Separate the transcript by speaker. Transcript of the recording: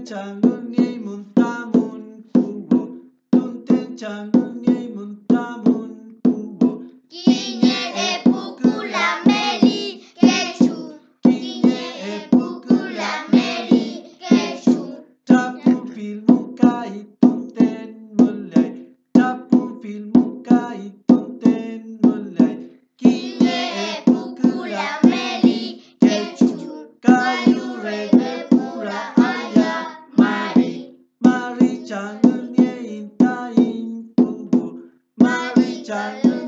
Speaker 1: 장군 예문따문 구워 뚱땡 장군 예문따문 구워
Speaker 2: Quiñe pucula meli quechu. Quiñe pucula meli quechu.
Speaker 1: Tapun filmuka ituten mulai Tapun filmuka ituten mulai
Speaker 2: Quiñe pucula meli quechu.
Speaker 1: Kayu rege pura aya mari Mari 장군 예인따인 구워 Mari 장군